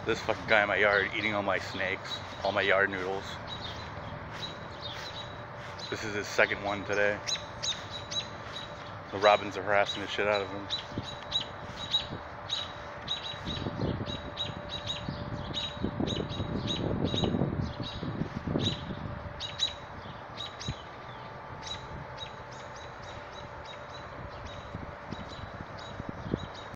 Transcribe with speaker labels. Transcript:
Speaker 1: This fucking guy in my yard eating all my snakes, all my yard noodles. This is his second one today. The robins are harassing the shit out of him.